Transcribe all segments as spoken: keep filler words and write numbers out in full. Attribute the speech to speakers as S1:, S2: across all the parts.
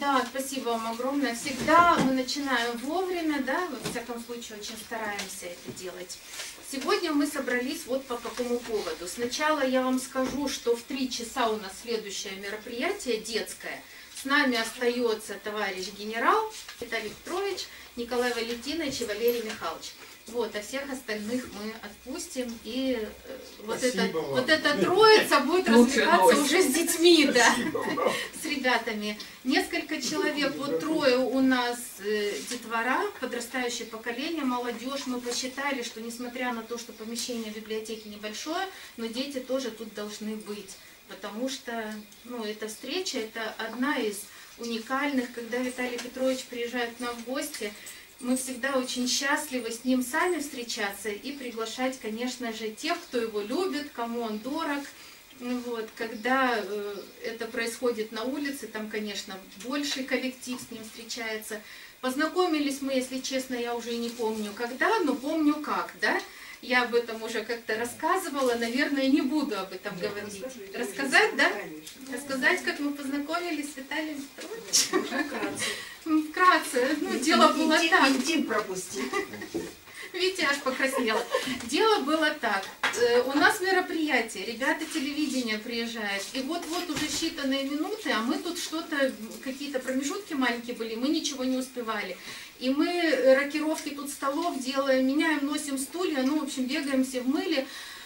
S1: Да, спасибо вам огромное. Всегда мы начинаем вовремя, да, во всяком случае очень стараемся это делать. Сегодня мы собрались вот по какому поводу. Сначала я вам скажу, что в три часа у нас следующее мероприятие детское. С нами остается товарищ генерал Виталий Петрович, Николай Валентинович и Валерий Михайлович. Вот, а всех остальных мы отпустим, и вот, это, вот эта троица будет развлекаться уже с детьми, да, с ребятами. Несколько человек, вот трое у нас детвора, подрастающее поколение, молодежь. Мы посчитали, что несмотря на то, что помещение библиотеки небольшое, но дети тоже тут должны быть, потому что, ну, эта встреча, это одна из уникальных, когда Виталий Петрович приезжает к нам в гости. Мы всегда очень счастливы с ним сами встречаться и приглашать, конечно же, тех, кто его любит, кому он дорог. Вот. Когда э, это происходит на улице, там, конечно, больший коллектив с ним встречается. Познакомились мы, если честно, я уже и не помню когда, но помню как, да? Я об этом уже как-то рассказывала, наверное, не буду об этом Нет, говорить. Рассказать, да? Конечно. Рассказать, как мы познакомились с Виталием Петровичем? Вкратце. Вкратце. Ну, и, дело и, было и, так. Интим пропусти. Видите, аж покраснела. Дело было так. У нас мероприятие, ребята телевидения приезжают, и вот-вот уже считанные минуты, а мы тут что-то, какие-то промежутки маленькие были, мы ничего не успевали. И мы рокировки тут столов делаем, меняем, носим стулья, ну, в общем, бегаем все в мыле.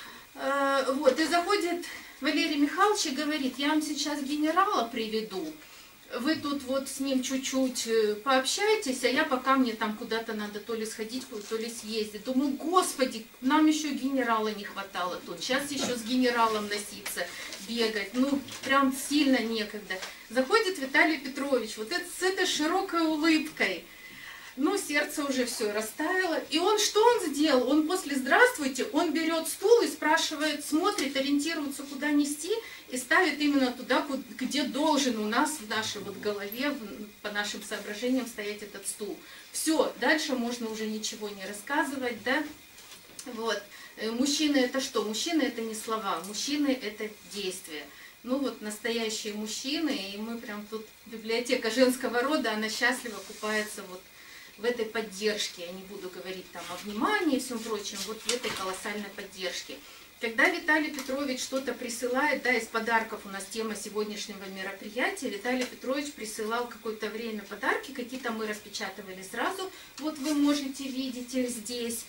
S1: Вот, и заходит Валерий Михайлович и говорит: я вам сейчас генерала приведу. Вы тут вот с ним чуть-чуть пообщайтесь, а я пока мне там куда-то надо то ли сходить, то ли съездить. Думаю, господи, нам еще генерала не хватало тут. Сейчас еще с генералом носиться, бегать. Ну, прям сильно некогда. Заходит Виталий Петрович, вот это, с этой широкой улыбкой. Ну, сердце уже все растаяло. И он, что он сделал? Он после «здравствуйте», он берет стул и спрашивает, смотрит, ориентируется, куда нести, и ставит именно туда, где должен у нас в нашей вот голове, по нашим соображениям, стоять этот стул. Все, дальше можно уже ничего не рассказывать, да? Вот. Мужчины это что? Мужчины это не слова, мужчины это действия. Ну вот настоящие мужчины, и мы прям тут, библиотека женского рода, она счастливо купается вот в этой поддержке. Я не буду говорить там о внимании и всем прочем, вот в этой колоссальной поддержке. Когда Виталий Петрович что-то присылает, да, из подарков у нас тема сегодняшнего мероприятия, Виталий Петрович присылал какое-то время подарки, какие-то мы распечатывали сразу, вот вы можете видеть их здесь.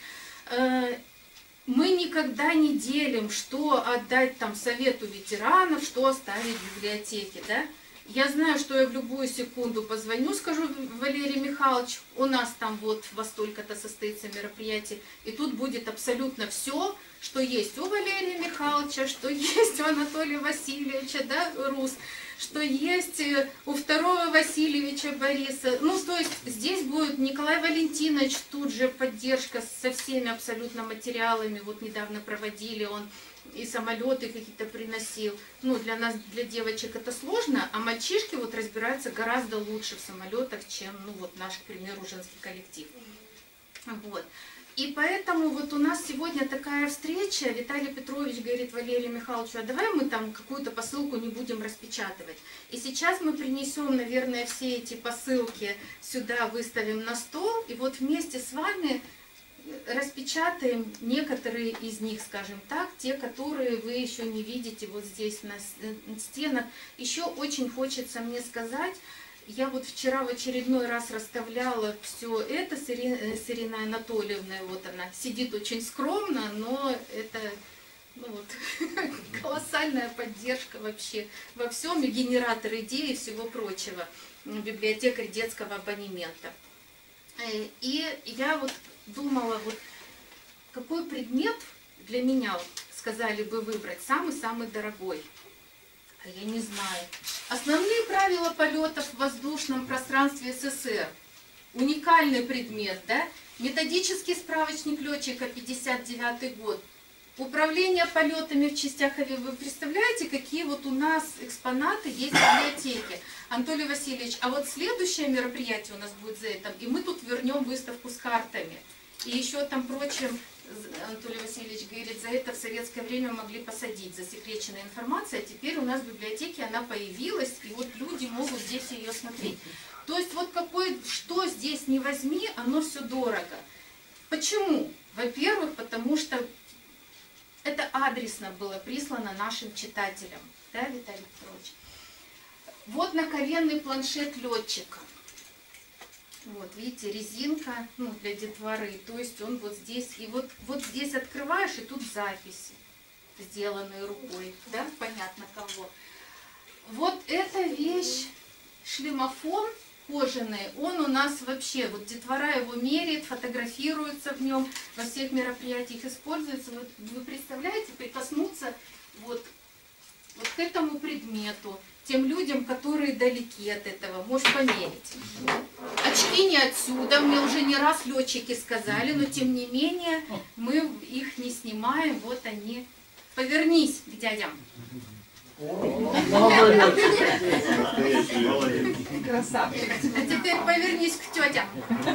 S1: Мы никогда не делим, что отдать там совету ветеранов, что оставить в библиотеке, да. Я знаю, что я в любую секунду позвоню, скажу: Валерий Михайлович, у нас там вот во столько-то состоится мероприятие, и тут будет абсолютно все, что есть у Валерия Михайловича, что есть у Анатолия Васильевича, да, Рус, что есть у второго Васильевича Бориса. Ну, то есть здесь будет Николай Валентинович, тут же поддержка со всеми абсолютно материалами, вот недавно проводили, он и самолеты какие-то приносил. Ну, для нас, для девочек это сложно, а мальчишки вот разбираются гораздо лучше в самолетах, чем, ну, вот наш, к примеру, женский коллектив. Вот. И поэтому вот у нас сегодня такая встреча. Виталий Петрович говорит Валерию Михайловичу: а давай мы там какую-то посылку не будем распечатывать. И сейчас мы принесем, наверное, все эти посылки сюда, выставим на стол, и вот вместе с вами распечатаем некоторые из них, скажем так, те, которые вы еще не видите вот здесь на стенах. Еще очень хочется мне сказать, я вот вчера в очередной раз расставляла все это с Ириной Анатольевной, вот она сидит очень скромно, но это, ну вот, колоссальная поддержка вообще во всем, и генератор идей и всего прочего, библиотекарь детского абонемента. И я вот думала, вот какой предмет для меня, сказали бы, выбрать самый-самый дорогой. А я не знаю. Основные правила полетов в воздушном пространстве СССР. Уникальный предмет, да? Методический справочник летчика, пятьдесят девятый год. Управление полетами в частях авиа. Вы представляете, какие вот у нас экспонаты есть в библиотеке? Анатолий Васильевич, а вот следующее мероприятие у нас будет за это, и мы тут вернем выставку с картами. И еще там прочим, Анатолий Васильевич говорит, за это в советское время могли посадить, засекреченная информация, а теперь у нас в библиотеке она появилась, и вот люди могут здесь ее смотреть. То есть вот какой, что здесь не возьми, оно все дорого. Почему? Во-первых, потому что это адресно было прислано нашим читателям, да, Виталий Петрович? Вот наколенный планшет летчика. Вот, видите, резинка, ну, для детворы, то есть он вот здесь, и вот, вот здесь открываешь, и тут записи, сделанные рукой, да, понятно кого. Вот эта вещь, шлемофон кожаный, он у нас вообще, вот детвора его меряет, фотографируется в нем, во всех мероприятиях используется. Вот вы представляете, прикоснуться вот, вот к этому предмету, тем людям, которые далеки от этого, можешь померить. Очки не отсюда, мне уже не раз летчики сказали, но тем не менее мы их не снимаем, вот они. Повернись к дядям.
S2: Красавчик.
S1: А теперь повернись к тетям.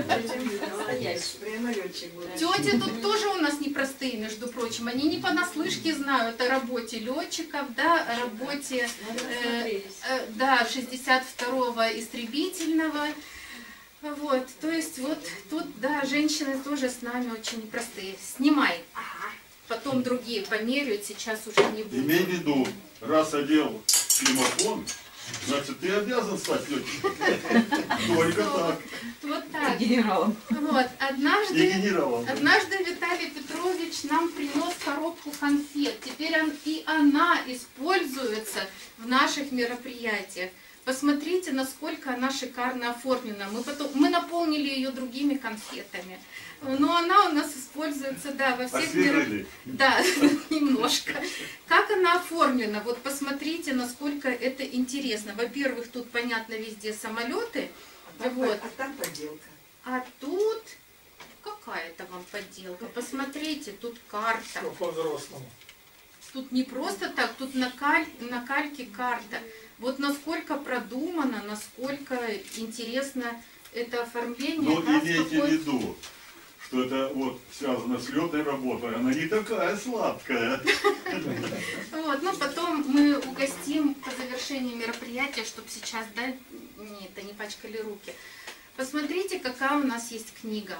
S1: Тети тут тоже у нас непростые, между прочим. Они не понаслышке знают о работе летчиков, да, о работе э, э, да, шестьдесят второго истребительного. Вот, то есть вот тут, да, женщины тоже с нами очень непростые. Снимай. Потом другие померяют, сейчас уже не будет.
S3: Имей в виду, раз одел шлемофон, значит, ты обязан стать летчиком. Только так.
S1: Вот так.
S2: Генералом.
S1: Вот,
S3: И
S1: однажды,
S3: генералом.
S1: однажды Виталий Петрович нам принес коробку конфет. Теперь он, и она используется в наших мероприятиях. Посмотрите, насколько она шикарно оформлена. Мы, потом, мы наполнили ее другими конфетами. Но она у нас используется, да, во всех мероприятиях. Да, немножко. Как она оформлена? Вот посмотрите, насколько это интересно. Во-первых, тут, понятно, везде самолеты.
S4: А,
S1: вот.
S4: а там подделка.
S1: А тут какая-то вам подделка. Посмотрите, тут карта.
S5: По-взрослому.
S1: Тут не просто так, тут на, каль... на кальке карта. Вот насколько продумано, насколько интересно это оформление.
S3: Но
S1: да,
S3: имейте
S1: какой...
S3: в виду, что это вот связано с летной работой, она не такая сладкая.
S1: Вот, ну потом мы угостим по завершении мероприятия, чтобы сейчас, да, не, это не пачкали руки. Посмотрите, какая у нас есть книга.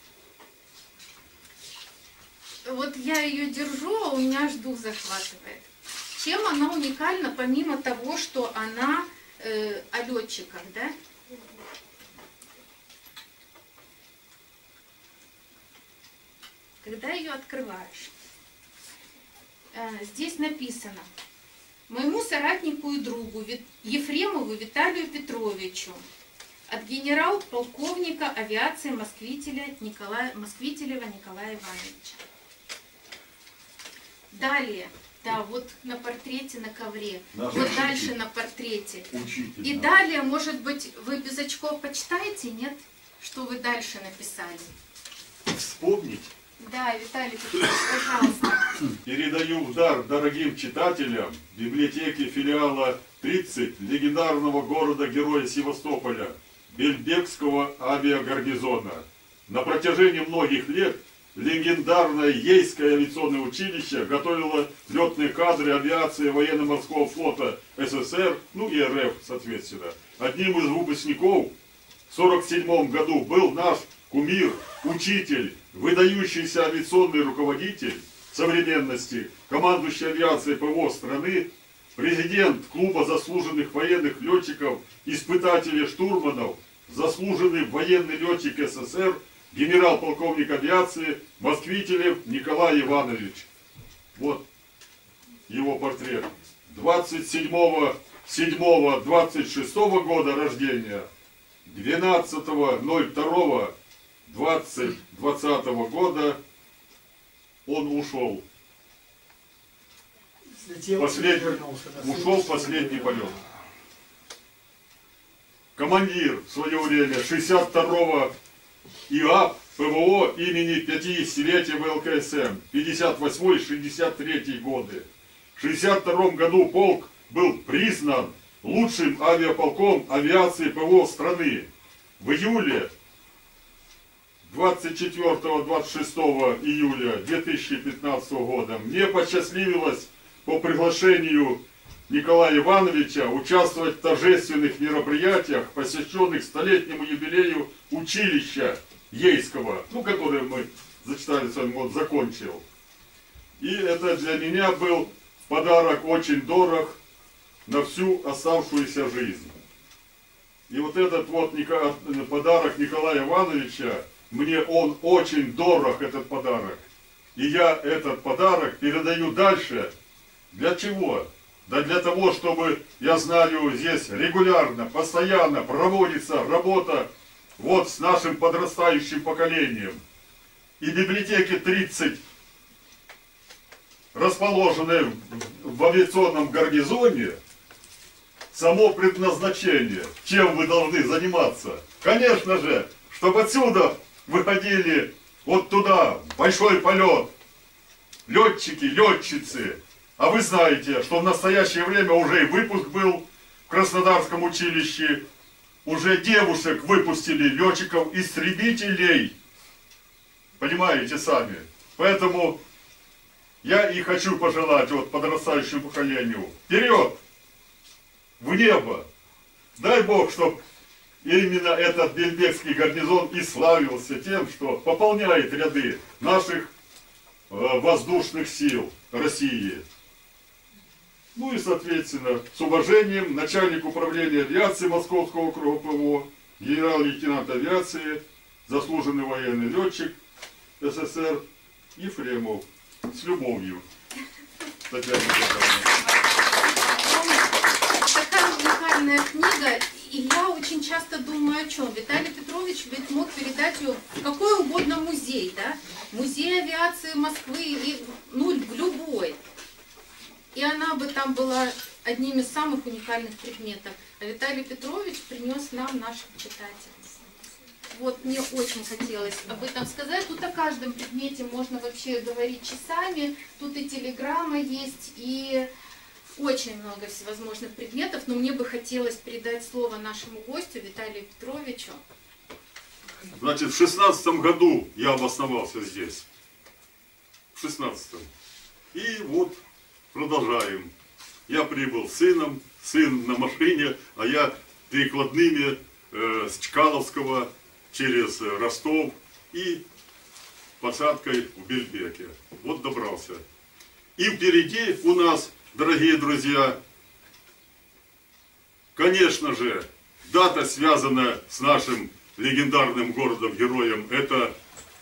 S1: Вот я ее держу, а у меня аж дух захватывает. Чем она уникальна, помимо того, что она э, о летчиках, да? Когда ее открываешь, э, здесь написано: моему соратнику и другу Ефремову Виталию Петровичу от генерал-полковника авиации Москвителя Николая, Москвителева Николая Ивановича. Далее, да, вот на портрете на ковре,
S3: Наш
S1: вот
S3: учитель.
S1: дальше на портрете.
S3: Учитель.
S1: И далее, может быть, вы без очков почитаете, нет? Что вы дальше написали?
S3: Вспомнить.
S1: Да, Виталий Петрович, пожалуйста.
S3: Передаю в дар дорогим читателям библиотеки филиала тридцать легендарного города-героя Севастополя, Бельбекского авиагарнизона. На протяжении многих лет легендарное Ейское авиационное училище готовило летные кадры авиации военно-морского флота СССР, ну и РФ, соответственно. Одним из выпускников в сорок седьмом году был наш кумир, учитель, выдающийся авиационный руководитель современности, командующий авиацией ПВО страны, президент клуба заслуженных военных летчиков, испытателей штурманов, заслуженный военный летчик СССР, генерал-полковник авиации Москвителев Николай Иванович. Вот его портрет. двадцать седьмого седьмого двадцать шестого года рождения, двенадцатого ноль второго двадцатого года он ушел. Последний, ушел последний полет. Командир в свое время шестьдесят второго ИАП ПВО имени пятидесятилетия ВЛКСМ, пятьдесят восьмой шестьдесят третий годы. В шестьдесят втором году полк был признан лучшим авиаполком авиации ПВО страны. В июле двадцать четвёртого — двадцать шестого июля две тысячи пятнадцатого года мне посчастливилось по приглашению Николая Ивановича участвовать в торжественных мероприятиях, посвященных столетнему юбилею училища Ейского, ну, которое мы зачитали с вами, вот закончил. И это для меня был подарок очень дорог на всю оставшуюся жизнь. И вот этот вот подарок Николая Ивановича, мне он очень дорог, этот подарок. И я этот подарок передаю дальше. Для чего? Да для того, чтобы, я знаю, здесь регулярно, постоянно проводится работа вот с нашим подрастающим поколением. И библиотеки тридцать, расположенные в авиационном гарнизоне, само предназначение, чем вы должны заниматься. Конечно же, чтобы отсюда выходили вот туда, в большой полет, летчики, летчицы. А вы знаете, что в настоящее время уже и выпуск был в Краснодарском училище. Уже девушек выпустили, летчиков-истребителей. Понимаете сами. Поэтому я и хочу пожелать вот подрастающему поколению. Вперед! В небо! Дай Бог, чтобы именно этот Бельбекский гарнизон и славился тем, что пополняет ряды наших э, воздушных сил России. Ну и, соответственно, с уважением, начальник управления авиации Московского округа ПВО, генерал-лейтенант авиации, заслуженный военный летчик СССР Ефремов. С любовью. Татьяна
S1: Такая уникальная книга, и я очень часто думаю о чем. Виталий Петрович ведь мог передать ее в какой угодно музей, да? Музей авиации Москвы или ну, в любой. И она бы там была одним из самых уникальных предметов. А Виталий Петрович принес нам наших читателей. Вот мне очень хотелось об этом сказать. Тут о каждом предмете можно вообще говорить часами. Тут и телеграмма есть, и очень много всевозможных предметов. Но мне бы хотелось передать слово нашему гостю Виталию Петровичу.
S3: Значит, в шестнадцатом году я обосновался здесь. В шестнадцатом. И вот продолжаем. Я прибыл с сыном, сын на машине, а я перекладными э, с Чкаловского через Ростов и посадкой в Бельбеке. Вот добрался. И впереди у нас, дорогие друзья, конечно же, дата, связанная с нашим легендарным городом-героем, это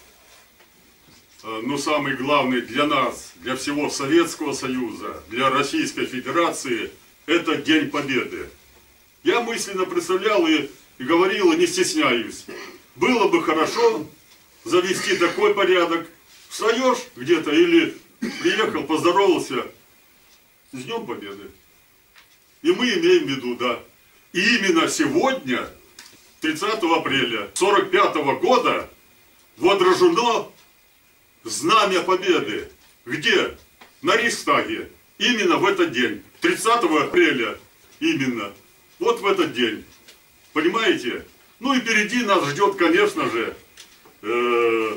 S3: ну, самый главный для нас, для всего Советского Союза, для Российской Федерации, это День Победы. Я мысленно представлял и, и говорил, и не стесняюсь. Было бы хорошо завести такой порядок. Встаешь где-то или приехал, поздоровался. С Днем Победы. И мы имеем в виду, да. И именно сегодня, тридцатого апреля сорок пятого года, водружено Знамя Победы. Где? На Рейхстаге. Именно в этот день. тридцатого апреля. Именно. Вот в этот день. Понимаете? Ну и впереди нас ждет, конечно же, э,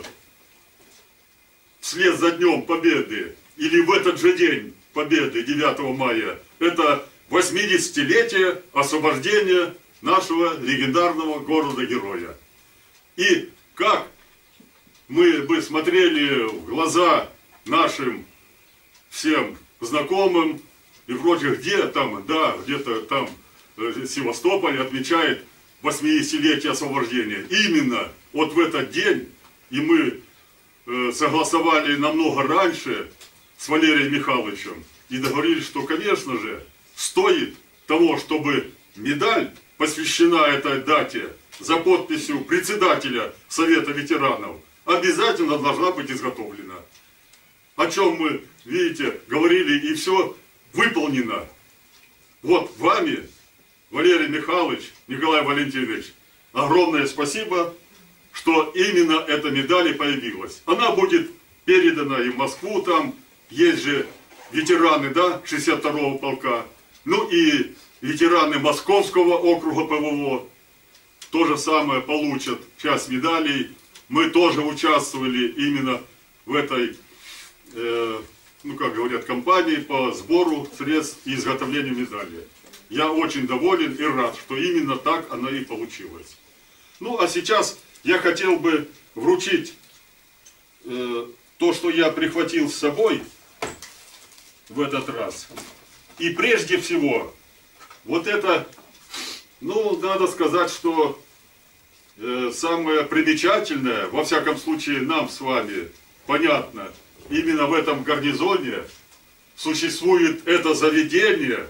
S3: вслед за Днем Победы, или в этот же день Победы, девятого мая, это восьмидесятилетие освобождения нашего легендарного города-героя. И как мы бы смотрели в глаза нашим всем знакомым и прочих, где там, да, где-то там Севастополь отмечает восьмидесятилетие освобождения. Именно вот в этот день, и мы э, согласовали намного раньше с Валерием Михайловичем и договорились, что, конечно же, стоит того, чтобы медаль, посвящена этой дате, за подписью председателя Совета ветеранов, обязательно должна быть изготовлена. О чем мы, видите, говорили, и все выполнено. Вот вами, Валерий Михайлович, Николай Валентинович, огромное спасибо, что именно эта медаль и появилась. Она будет передана и в Москву, там есть же ветераны, да, шестьдесят второго полка, ну и ветераны Московского округа ПВО, то же самое получат часть медалей. мы тоже участвовали именно в этой, э, ну как говорят, кампании по сбору средств и изготовлению медали. Я очень доволен и рад, что именно так оно и получилось. Ну а сейчас я хотел бы вручить э, то, что я прихватил с собой в этот раз. И прежде всего, вот это, ну надо сказать, что э, самое примечательное, во всяком случае нам с вами понятно, именно в этом гарнизоне существует это заведение,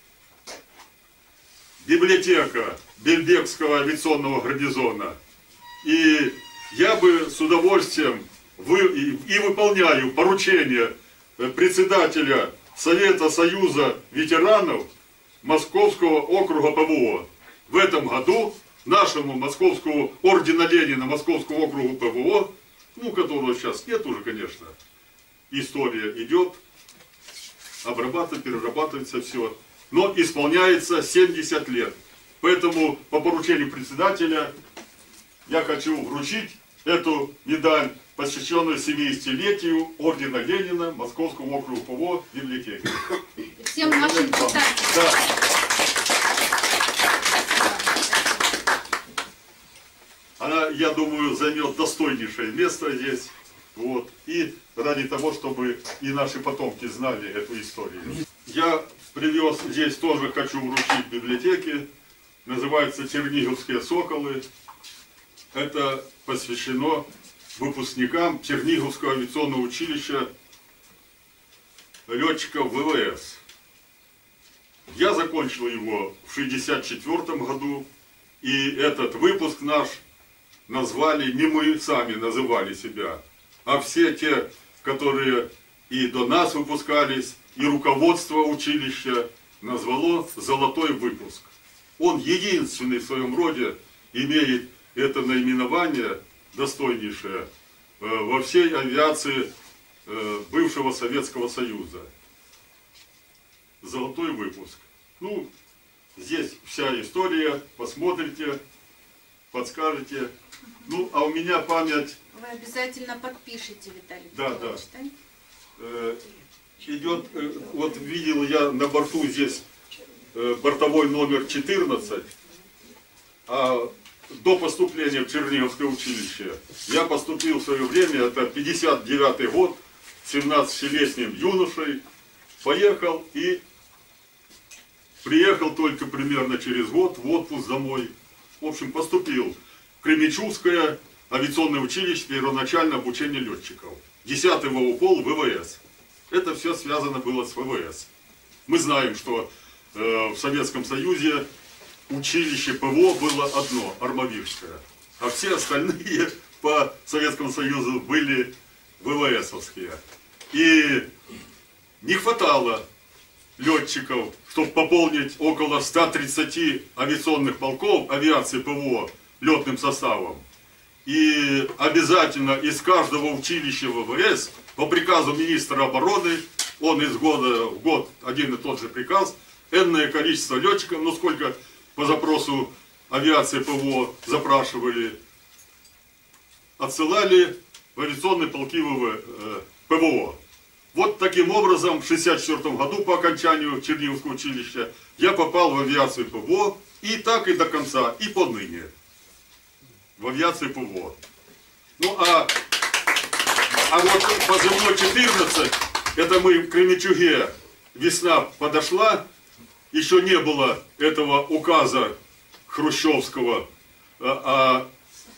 S3: библиотека Бельбекского авиационного гарнизона. И я бы с удовольствием вы, и, и выполняю поручение председателя Совета Союза ветеранов Московского округа ПВО. В этом году нашему Московскому ордена Ленина Московскому округу ПВО, ну которого сейчас нет уже, конечно, история идет, обрабатывается, перерабатывается все, но исполняется семьдесят лет. Поэтому по поручению председателя я хочу вручить эту медаль, посвященную семидесятилетию ордена Ленина Московскому округу ПВО библиотеки.
S1: Всем нашим депутатам.
S3: Да. Она, я думаю, займет достойнейшее место здесь. Вот. И ради того, чтобы и наши потомки знали эту историю. Я привез здесь тоже, хочу вручить библиотеке. Называется «Черниговские соколы». Это посвящено выпускникам Черниговского авиационного училища летчиков ВВС. Я закончил его в шестьдесят четвёртом году. И этот выпуск наш назвали, не мы сами называли себя, а все те, которые и до нас выпускались, и руководство училища назвало «Золотой выпуск». Он единственный в своем роде имеет это наименование достойнейшее во всей авиации бывшего Советского Союза. Золотой выпуск. Ну, здесь вся история, посмотрите, подскажете. Ну, а у меня память...
S1: Вы обязательно подпишите, Виталий
S3: Да,
S1: Петрович,
S3: да.
S1: да?
S3: Э, идет, э, вот видел я на борту здесь э, бортовой номер четырнадцать, а до поступления в Черниговское училище я поступил в свое время, это пятьдесят девятый год, семнадцатилетним юношей, поехал и приехал только примерно через год в отпуск домой. В общем, поступил в Кременчугское авиационное училище первоначальное обучение летчиков. десятый ВОПОЛ ВВС. Это все связано было с ВВС. Мы знаем, что э, в Советском Союзе училище ПВО было одно, Армавирское. А все остальные по Советскому Союзу были ВВСовские. И не хватало летчиков, чтобы пополнить около ста тридцати авиационных полков авиации ПВО летным составом. И обязательно из каждого училища ВВС по приказу министра обороны, он из года в год один и тот же приказ, энное количество летчиков, ну сколько по запросу авиации ПВО запрашивали, отсылали в авиационные полки ПВО. Вот таким образом в шестьдесят четвёртом году по окончанию Черниговского училища я попал в авиацию ПВО и так и до конца, и поныне в авиации ПВО. Ну а, а вот позывной четырнадцать, это мы в Кременчуге, весна подошла, еще не было этого указа хрущевского о,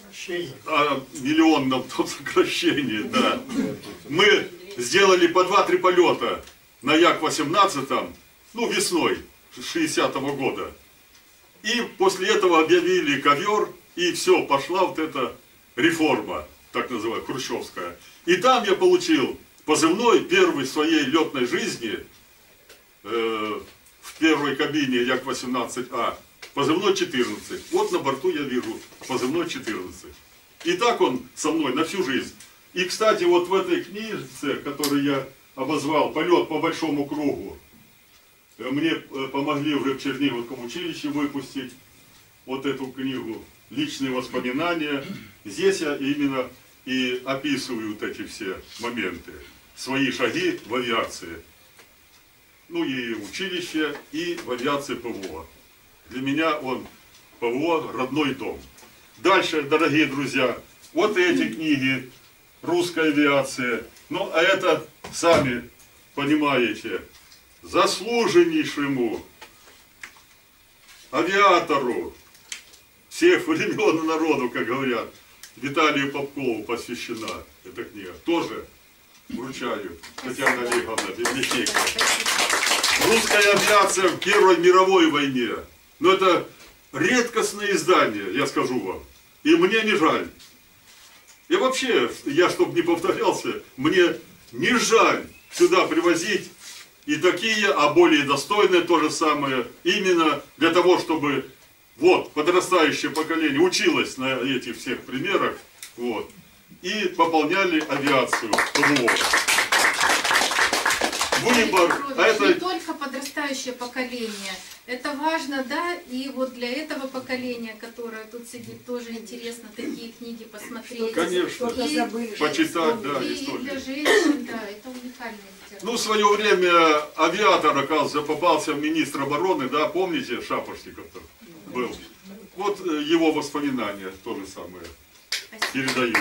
S3: о миллионном сокращении. Да. Мы сделали по два-три полета на Як восемнадцать, ну весной шестидесятого года. И после этого объявили ковер, и все, пошла вот эта реформа, так называемая, хрущевская. И там я получил позывной первый в своей летной жизни, э, в первой кабине Як восемнадцать А, позывной четырнадцать. Вот на борту я вижу позывной четырнадцать. И так он со мной на всю жизнь. И, кстати, вот в этой книжце, которую я обозвал «Полет по большому кругу», мне помогли уже в Черниговском училище выпустить вот эту книгу. личные воспоминания. Здесь я именно и описываю вот эти все моменты. Свои шаги в авиации. Ну и училище, и в авиации ПВО. Для меня он ПВО родной дом. Дальше, дорогие друзья, вот эти книги «Русская авиация». Ну, а это, сами понимаете, заслуженнейшему авиатору всех времен и народов, как говорят, Виталию Попкову посвящена эта книга. Тоже вручаю, Татьяна Олеговна, библиотека. Русская авиация в Первой мировой войне. Но это редкостное издание, я скажу вам. И мне не жаль. И вообще, я, чтобы не повторялся, мне не жаль сюда привозить и такие, а более достойные то же самое. Именно для того, чтобы вот, подрастающее поколение училось на этих всех примерах. Вот, и пополняли авиацию ПВО. Выбор, а это...
S1: Не только подрастающее поколение. Это важно, да, и вот для этого поколения, которое тут сидит, тоже интересно такие книги посмотреть.
S3: Конечно,
S1: и,
S3: почитать, да,
S1: и,
S3: историю.
S1: И для женщин, да, это уникальная литература.
S3: Ну, в свое время авиатор, оказывается, попался в министр обороны, да, помните, Шапошников был? Вот его воспоминания, то же самое, передаю.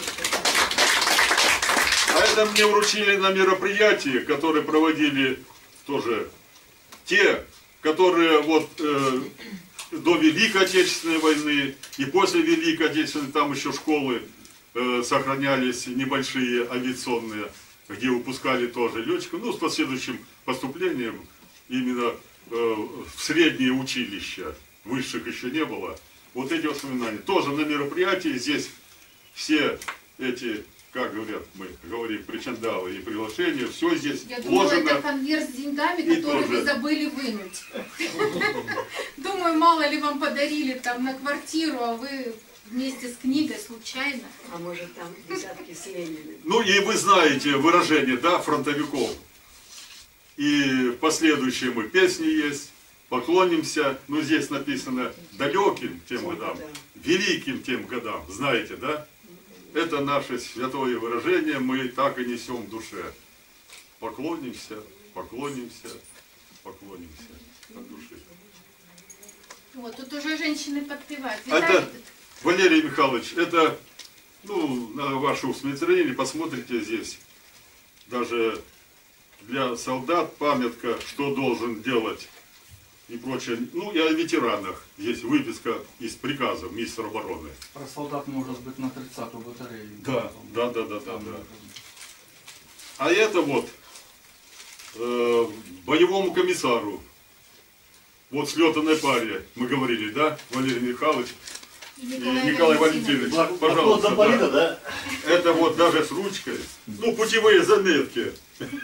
S3: А это мне вручили на мероприятии, которые проводили тоже те, которые вот э, до Великой Отечественной войны и после Великой Отечественной, там еще школы э, сохранялись небольшие авиационные, где выпускали тоже летчиков, ну, с последующим поступлением именно э, в средние училища, высших еще не было. Вот эти воспоминания. Тоже на мероприятии здесь все эти, как говорят, мы говорим, причиндалы и приглашения, все здесь
S1: Я
S3: вложено.
S1: думаю, это конверт с деньгами, которые
S3: тоже...
S1: вы забыли вынуть. Думаю, мало ли вам подарили там на квартиру, а вы вместе с книгой случайно.
S2: А может там десятки с Лениным.
S3: Ну и вы знаете выражение, да, фронтовиков. И последующие мы песни есть, поклонимся, ну здесь написано далеким тем годам, великим тем годам, знаете, да? Это наше святое выражение, мы так и несем в душе. Поклонимся, поклонимся, поклонимся от души.
S1: Вот, тут уже женщины подпевают.
S3: Это, Валерий Михайлович, это, ну, на ваше усмотрение, посмотрите здесь, даже для солдат памятка, что должен делать и прочее. Ну и о ветеранах. Есть выписка из приказа министра обороны.
S4: Про солдат может быть на тридцатую батарею.
S3: Да, да, да, да, да, да. А это вот э, боевому комиссару. Вот слетанной паре, мы говорили, да, Валерий Михайлович и
S1: Николай,
S3: Николай
S1: Валентинович.
S3: Валентинович. Пожалуйста,
S5: Заполита,
S3: да.
S5: да?
S3: Это вот даже с ручкой. Ну, путевые заметки.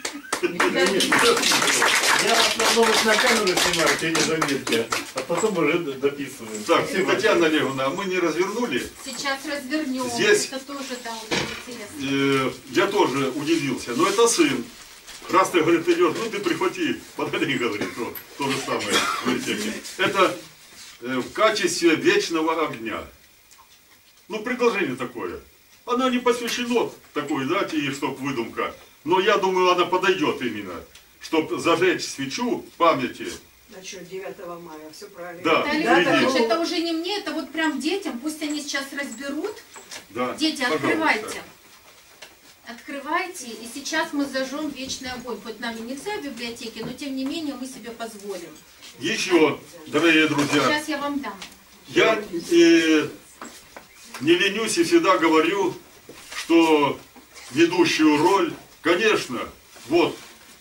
S5: Я в основном их на камеру снимаю, те не заметки, а потом уже дописываю.
S3: Так,
S5: Спасибо.
S3: Татьяна Олеговна, а мы не развернули?
S1: Сейчас развернем.
S3: Здесь,
S1: это тоже, да, очень интересно.
S3: Э, я тоже удивился, но это сын. Раз ты, говорит, идешь, ну ты прихвати, подари, говорит, вот, то же самое. Это э, в качестве вечного огня. Ну, предложение такое. Оно не посвящено такой дате, и чтоб выдумка. Но я думаю, она подойдет именно, чтобы зажечь свечу памяти.
S2: А что, девятого мая, все правильно.
S3: Да.
S1: Виталий
S3: Да,
S1: Владимирович,
S3: да.
S1: это уже не мне, это вот прям детям, пусть они сейчас разберут.
S3: Да,
S1: Дети,
S3: пожалуйста.
S1: открывайте. Открывайте, и сейчас мы зажжем вечный огонь. Хоть нам и нельзя в библиотеке, но тем не менее мы себе позволим.
S3: Еще, дорогие друзья,
S1: Сейчас я вам дам.
S3: я э, не ленюсь и всегда говорю, что ведущую роль, конечно, вот,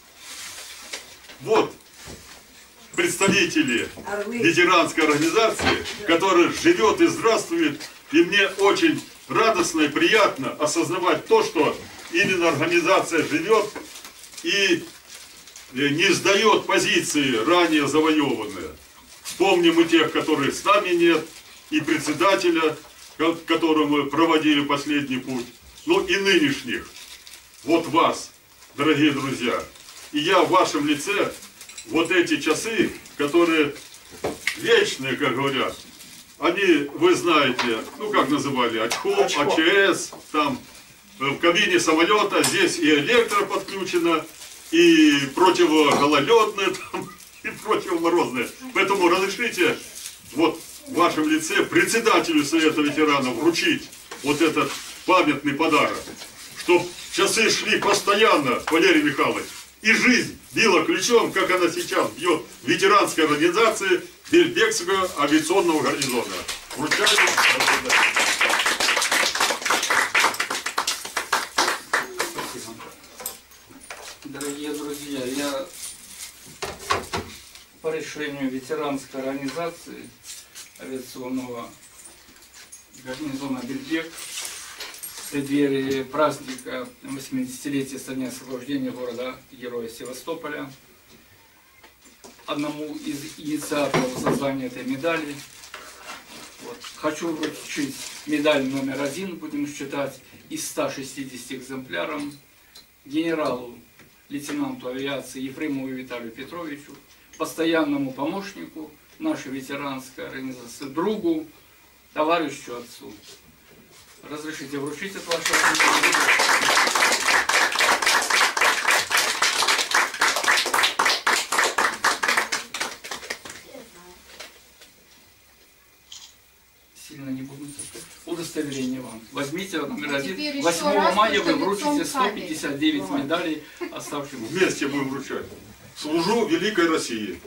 S3: вот представители
S2: Орлы.
S3: ветеранской организации, которая живет и здравствует, и мне очень радостно и приятно осознавать то, что именно организация живет и не сдает позиции, ранее завоеванные. Вспомним и тех, которых с нами нет, и председателя, которым мы проводили последний путь, но и нынешних. Вот вас, дорогие друзья. И я в вашем лице вот эти часы, которые вечные, как говорят, они, вы знаете, ну как называли, Очхоп, АЧС, там в кабине самолета, здесь и электро подключено, и противогололедное, там, и противоморозное. Поэтому разрешите вот в вашем лице председателю Совета ветеранов вручить вот этот памятный подарок, чтобы часы шли постоянно, Валерий Михайлович, и жизнь била ключом, как она сейчас бьет в ветеранской организации Бельбекского авиационного гарнизона. Вручаю.
S4: Дорогие друзья, я по решению ветеранской организации авиационного гарнизона Бельбек в преддверии праздника восьмидесятилетия со дня освобождения города-героя Севастополя одному из инициаторов создания этой медали вот, хочу вручить медаль номер один, будем считать, из ста шестидесяти экземпляров генералу лейтенанту авиации Ефремову Виталию Петровичу, постоянному помощнику нашей ветеранской организации, другу, товарищу, отцу. Разрешите вручить это ваше сильно не буду сказать. Удостоверение вам. Возьмите номер один. восьмого мая вы вручите сто пятьдесят девять медалей оставшимся.
S3: Вместе будем вручать. Служу великой России.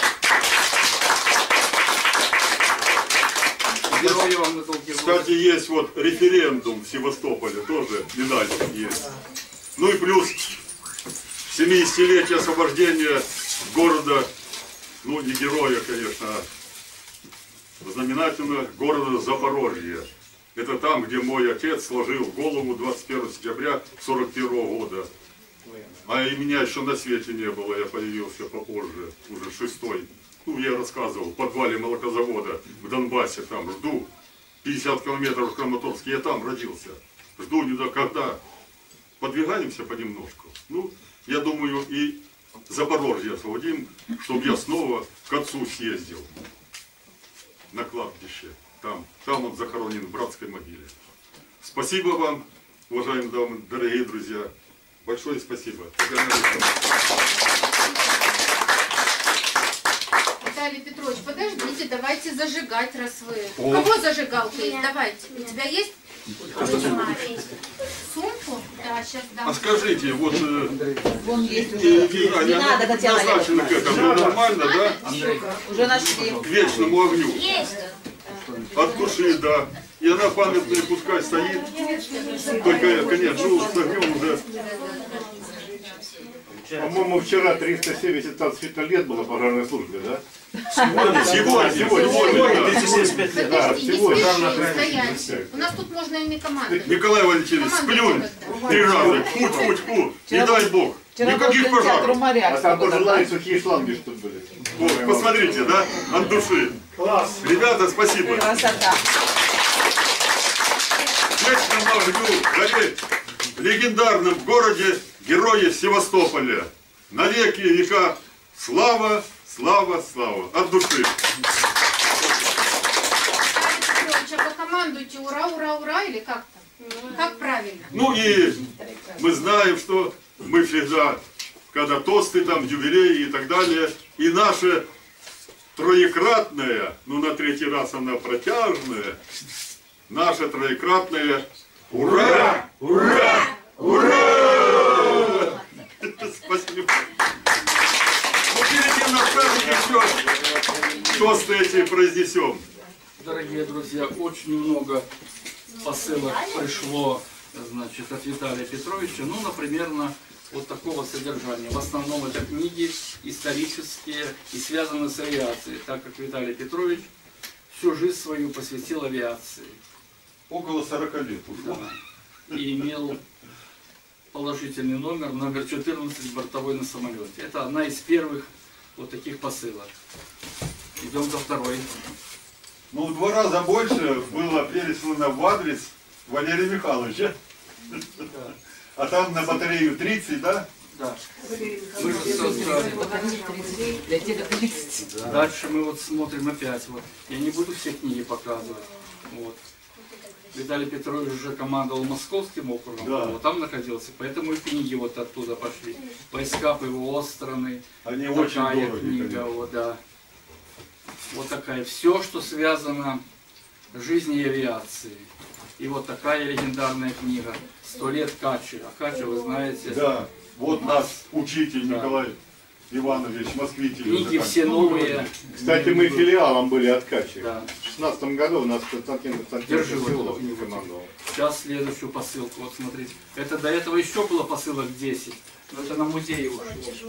S4: Герои вам на долгие годы.
S3: Кстати, есть вот референдум в Севастополе, тоже медаль есть. Ну и плюс семидесятилетие освобождения города, ну не героя, конечно, а знаменательно города Запорожье. Это там, где мой отец сложил голову двадцать первого сентября сорок первого года. А и меня еще на свете не было, я появился попозже, уже шестой. Ну, я рассказывал, в подвале молокозавода в Донбассе, там, жду, пятьдесят километров в Краматорске, я там родился. Жду не до когда. Подвигаемся понемножку. Ну, я думаю, и Запорожье освободим, чтобы я снова к отцу съездил на кладбище. Там, там он захоронен в братской могиле. Спасибо вам, уважаемые дамы, дорогие друзья. Большое спасибо.
S1: Виталий Петрович, подождите, давайте зажигать, раз вы...
S3: О.
S1: У кого зажигалка есть? Давайте. У тебя есть? Сумку? Да, сейчас дам.
S3: А скажите, вот э,
S6: Вон есть
S3: э,
S6: уже.
S3: э,
S6: Не надо, Татьяна
S3: назначено к этому нормально, да?
S4: Андрей,
S6: Уже нашли.
S3: К вечному огню.
S1: Есть.
S3: От души, да. И она памятная пускай стоит. Только, конечно, ну, с огнем уже.
S5: По-моему, вчера триста семьдесят лет было пожарной службе, да?
S3: Сегодня, сегодня, сегодня, да.
S5: Да,
S1: Подожди, не
S5: сегодня.
S1: спеши стоять. У нас тут можно ими командовать.
S3: Николай Валентинович, сплюнь три раза. Фу, фу, фу. Не дай Бог. Никаких пожаров.
S5: А там пожелали сухие шланги, что были.
S3: Вот, посмотрите, да, от души.
S5: Класс.
S3: Ребята, спасибо.
S6: Красота.
S3: Вечному огню гореть в легендарном городе героя Севастополя. На веки века слава, слава, слава. От души.
S1: Виталий Петрович, а покомандуйте ура, ура, ура, или как там? Как правильно?
S3: Ну и мы знаем, что мы всегда, когда тосты, там, юбилеи и так далее, и наша троекратная, ну на третий раз она протяжная, наша троекратная ура! Ура! Ура! Спасибо. Ну перед тем расскажем еще тосты эти произнесем.
S4: дорогие друзья, очень много посылок пришло, значит, от Виталия Петровича. Ну, например, на вот такого содержания. В основном это книги исторические и связаны с авиацией, так как Виталий Петрович всю жизнь свою посвятил авиации.
S3: Около сорока лет ушло.
S4: Да. И имел положительный номер, номер четырнадцать, бортовой на самолете. Это одна из первых вот таких посылок. Идем за второй.
S3: Ну, в два раза больше было переслано в адрес Валерия Михайловича. А там на батарею тридцать, да?
S4: Да. Мы же создали. Дальше мы вот смотрим опять. Вот. Я не буду все книги показывать. Вот. Виталий Петрович уже командовал Московским округом,
S3: Да.
S4: вот там находился, поэтому и книги вот оттуда пошли. Войска ПВО страны.
S3: Они
S4: такая
S3: очень дороги,
S4: книга,
S3: конечно.
S4: вот, да. Вот такая. Все, что связано с жизнью и авиацией. И вот такая легендарная книга «Сто лет Качи». А Кача, вы знаете,
S3: Да, вот нас учитель
S4: Да.
S3: Николай Иванович, москвитель.
S4: книги все новые.
S5: Кстати, мы филиалом были от Качи.
S4: Да.
S5: В шестнадцатом году у нас Константин Константинович
S4: Держи вот
S5: Силов
S4: эту книгу.
S5: командовал.
S4: Сейчас следующую посылку. Вот смотрите. Это до этого еще было посылок десять. Но это на музей ушло.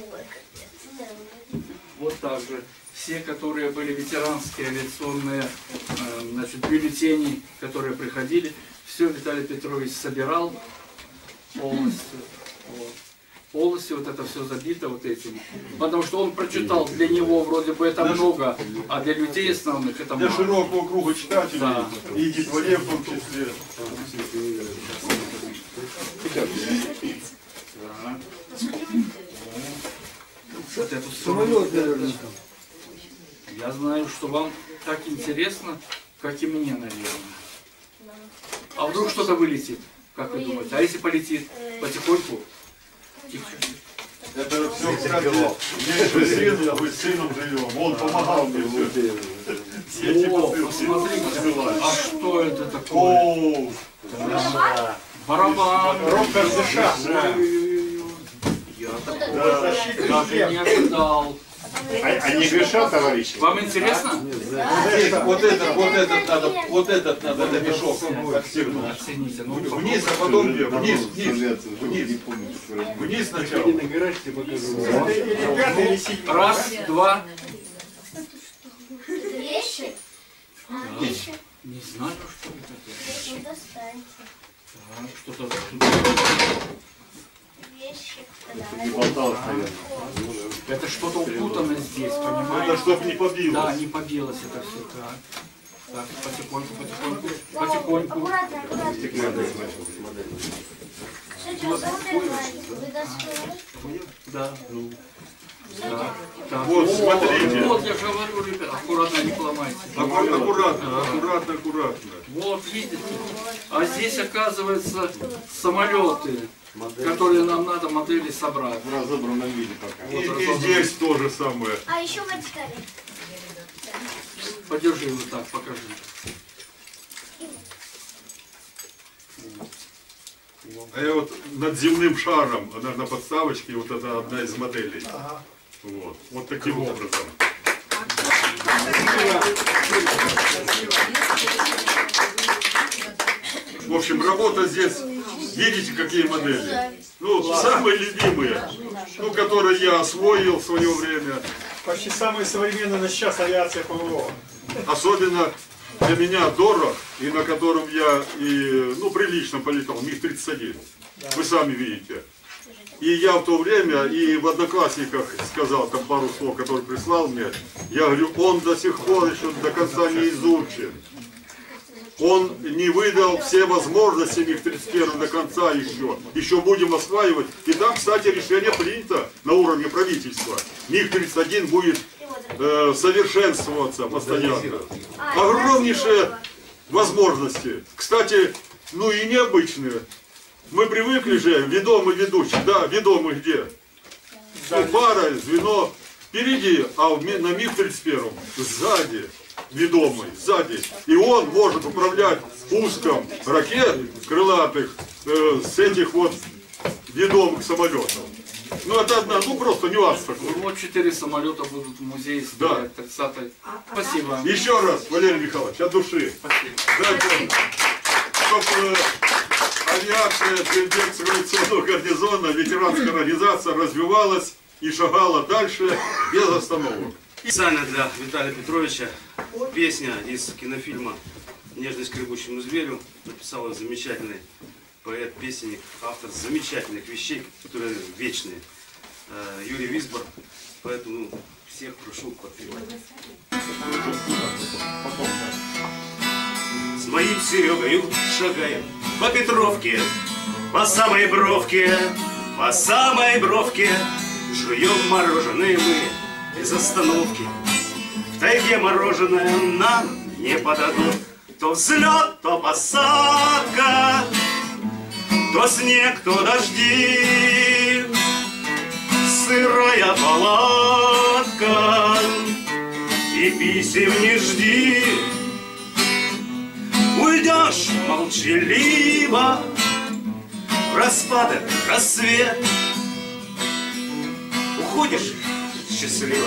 S4: Вот так же. Все, которые были ветеранские авиационные э, значит, бюллетени, которые приходили, все Виталий Петрович собирал полностью. Вот. Полностью вот это все забито вот этим. Потому что он прочитал, для него вроде бы это много, а для людей основных это
S3: Для
S4: мало.
S3: широкого круга читателей,
S4: Да.
S3: и детворе в том числе.
S4: Да. Вот эту самолет. Я знаю, что вам так интересно, как и мне, наверное. А вдруг что-то вылетит? Как вы думаете? А если полетит потихоньку? Тихо.
S3: Это все, кстати, меньше сын, мы с сыном живем. Он помогал мне все. Все эти
S4: О,
S3: посылки
S4: посмотрите,
S3: посылать.
S4: а что это такое?
S3: О,
S4: Барабан.
S5: Робка США.
S4: Ой-ой-ой. Я такого
S3: да.
S4: даже не ожидал.
S5: А, а не ГШ, товарищи?
S4: Вам интересно?
S6: Вот этот, вот этот надо, вот этот надо, это мешок, как сигнал.
S4: Оцените. Ну,
S3: вниз, а потом вверх. Вниз, вниз. Вниз.
S5: Не помню, что раз.
S3: Вниз сначала.
S4: раз, два.
S7: Вещи? А, вещи?
S4: Не знаю, что это.
S7: Ну, достаньте.
S4: Так, что-то...
S7: Вещи.
S5: Не болталось, наверное.
S4: Это что-то укутано здесь,
S3: Это
S4: понимаете?
S3: чтоб не побилось.
S4: Да, не побилось это все так. Так, потихоньку, потихоньку, потихоньку.
S7: Аккуратно, аккуратно. Что, что, вы достали?
S4: Да. Да. Так.
S3: Вот,
S4: О,
S3: смотрите.
S4: Вот, я же говорю, ребят, аккуратно не поломайте.
S3: Аккуратно, аккуратно, аккуратно, аккуратно.
S4: Вот, видите. А здесь, оказывается, самолеты, которые нам надо модели собрать.
S5: В разобранном виде пока.
S3: И, и здесь то же самое.
S7: А еще вот стали.
S4: Подержи вот так, покажи.
S3: А я вот над земным шаром, она на подставочке, вот это одна из моделей. Вот, вот таким образом. В общем, работа здесь, видите, какие модели? Ну, самые любимые, ну, которые я освоил в свое время.
S8: Почти самая современная на сейчас авиация ПВО.
S3: Особенно для меня дорог, и на котором я и, ну, прилично полетал, миг тридцать один. Вы сами видите. И я в то время и в Одноклассниках сказал там пару слов, которые прислал мне. Я говорю, он до сих пор еще до конца не изучен. Он не выдал все возможности миг тридцать один до конца еще. Еще будем осваивать. И там, кстати, решение принято на уровне правительства. миг тридцать один будет э, совершенствоваться постоянно. Огромнейшие возможности. Кстати, ну и необычные. Мы привыкли же, ведомый ведущий, да, ведомый где? Ну, пара, звено впереди, а в ми- на миг тридцать один сзади. Ведомый, сзади. И он может управлять пуском ракет крылатых э, с этих вот ведомых самолетов. Ну это одна, ну просто нюанс такой.
S4: Ну, вот четыре самолета будут в музее стоять тридцатой. Спасибо.
S3: Еще раз, Валерий Михайлович, от души.
S4: Спасибо.
S3: Дай Бог, чтобы авиация Тверденского авиационного гарнизона, ветеранская организация развивалась и шагала дальше без остановок.
S9: Специально для Виталия Петровича песня из кинофильма «Нежность к рябущему зверю». Написал ее замечательный поэт-песенник, автор замечательных вещей, которые вечные. Юрий Висбор. Поэтому всех прошу подпевать. С моим Серегою шагаем по Петровке, по самой бровке, по самой бровке, жуем мороженое мы без остановки. В тайге мороженое нам не подадут. То взлет, то посадка, то снег, то дожди, сырая палатка, и писем не жди. Уйдешь молчаливо в распадок рассвет, уходишь счастливо,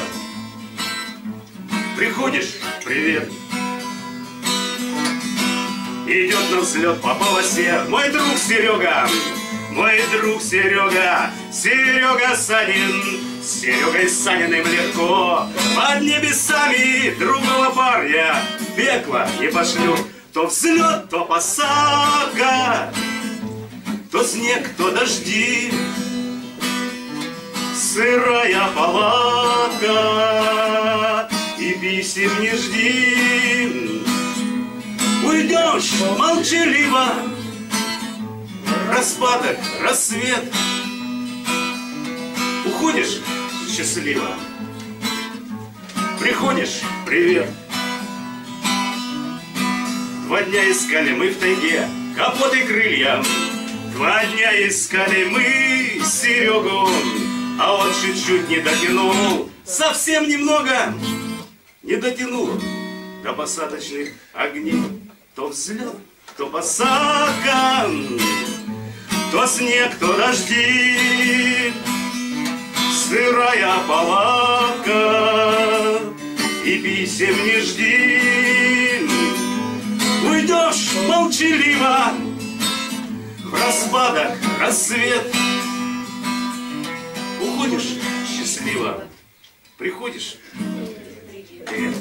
S9: приходишь привет. Идет на взлет по полосе мой друг Серега, мой друг Серега, Серега Санин. С Серегой Саниным легко под небесами другого парня пекло не пошлю. То взлет, то посадка, то снег, то дожди, сырая палатка, и писем не жди. Уйдешь молчаливо, распадок, рассвет, уходишь счастливо, приходишь привет. Два дня искали мы в тайге капот и крылья, два дня искали мы Серегу, а он чуть-чуть не дотянул, совсем немного не дотянул до посадочных огней. То взлет, то посадка, то снег, то дожди, сырая палатка, и писем не жди. Уйдешь молчаливо в распадок рассвет, уходишь счастливо, приходишь привет.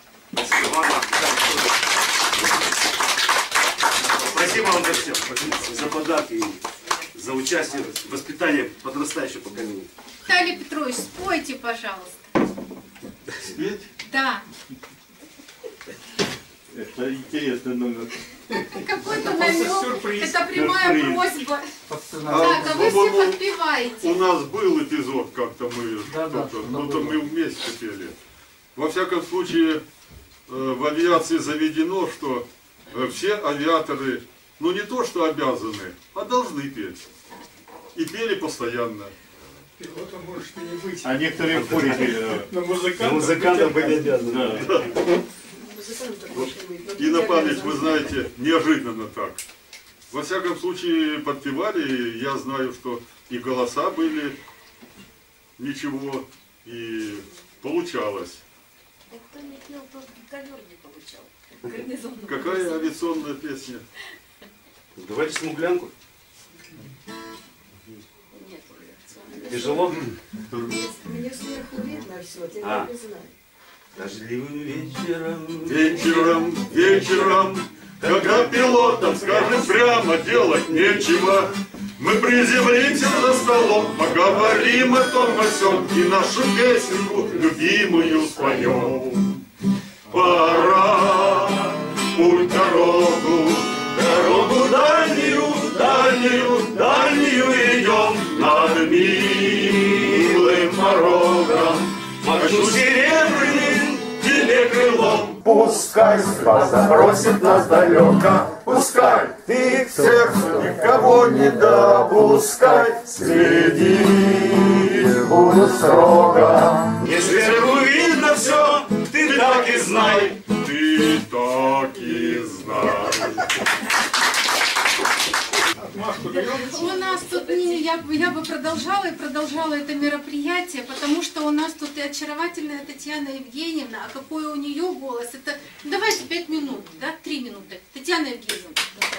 S9: Спасибо вам за все, за подарки, за участие в воспитании подрастающего поколения.
S1: Виталий Петрович, спойте, пожалуйста.
S3: Спеть?
S1: Да.
S5: Это интересный номер.
S1: Какой-то намек, это прямая
S5: Сюрприз.
S1: просьба.
S3: А,
S1: Так, а вы все
S3: по-моему,
S1: подпеваете.
S3: У нас был эпизод, как-то мы,
S4: Да, да,
S3: как-то,
S4: она
S3: ну, то
S4: была.
S3: мы вместе пели. Во всяком случае, э, в авиации заведено, что э, все авиаторы, ну не то что обязаны, а должны петь. И пели постоянно.
S8: Пилота может и не быть.
S5: А некоторые в хоре пели.
S8: Но музыкантом,
S6: Музыкантам были обязаны.
S5: Да.
S3: Инна Павлович, вы знаете, неожиданно так. Во всяком случае, подпевали, я знаю, что и голоса были, ничего, и получалось.
S7: Да кто не пел, тот ковер не получал. Гарнизон.
S3: Какая авиационная песня?
S6: Давайте смуглянку.
S7: Нет,
S6: Тяжело?
S2: Мне сверху видно все, ты
S6: А.
S2: не знаешь.
S6: Дождливым вечером.
S3: Вечером, вечером, когда пилотам скажем прямо, делать нечего, мы приземлимся за столом, поговорим о том, о сём, и нашу песенку любимую споем. Пора, путь дорогу, дорогу дальнюю, дальнюю, дальнюю идем над милым порогом. Машу серебряным тебе крылом.
S10: Пускай судьба забросит нас далеко, пускай ты к сердцу никого не допускай, следи, буду строго.
S9: Если сверху видно все, ты так и знай.
S3: Ты так и знай.
S8: Отмашку даем.
S1: У нас тут не, я, бы- я бы продолжала и продолжала это мероприятие, потому что у нас тут и очаровательная Татьяна Евгеньевна, а какой у нее голос, это давайте пять минут, да, три минуты. Татьяна Евгеньевна.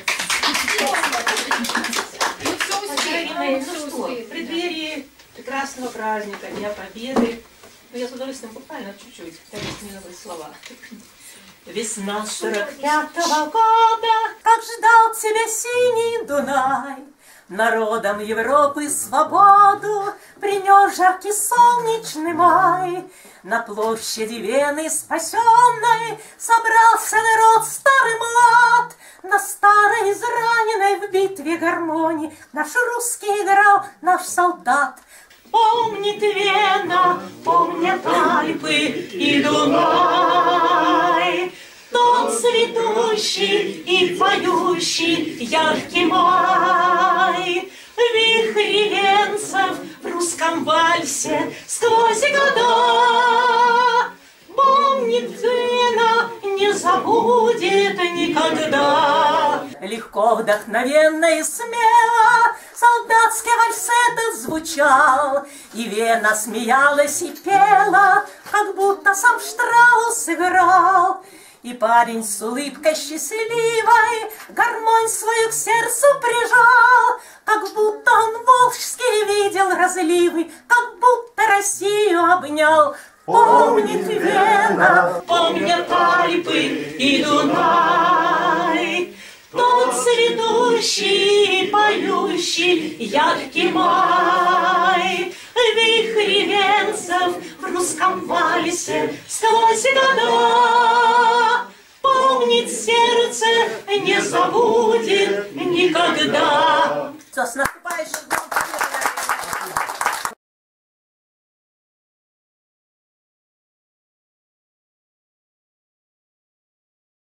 S1: Мы все успеем, мы
S11: Ну
S1: все
S11: что, в
S1: успеем.
S11: преддверии прекрасного праздника, Дня Победы, ну я с удовольствием буквально чуть-чуть, вспоминаю слова. Весна сорок пятого года, как ждал тебя синий Дунай, Народам Европы свободу принес жаркий солнечный май. На площади Вены спасенной собрался народ старый млад. На старой израненной в битве гармонии наш русский играл, наш солдат. Помнит Вена, помнят Альпы и Дунай, тот цветущий и поющий яркий май. Вихри венцев в русском вальсе сквозь года. Помнит Вена, не забудет никогда. Легко, вдохновенно и смело солдатский вальс этот звучал, и Вена смеялась и пела, как будто сам Штраус играл. И парень с улыбкой счастливой гармонь свою к сердцу прижал, как будто он волжский видел разливы, как будто Россию обнял. Помнит Вена, помнят Альпы и Дунай, тот цветущий и поющий яркий май. Вихри венцев в русском вальсе сквозь года. Помнит сердце, не забудет никогда.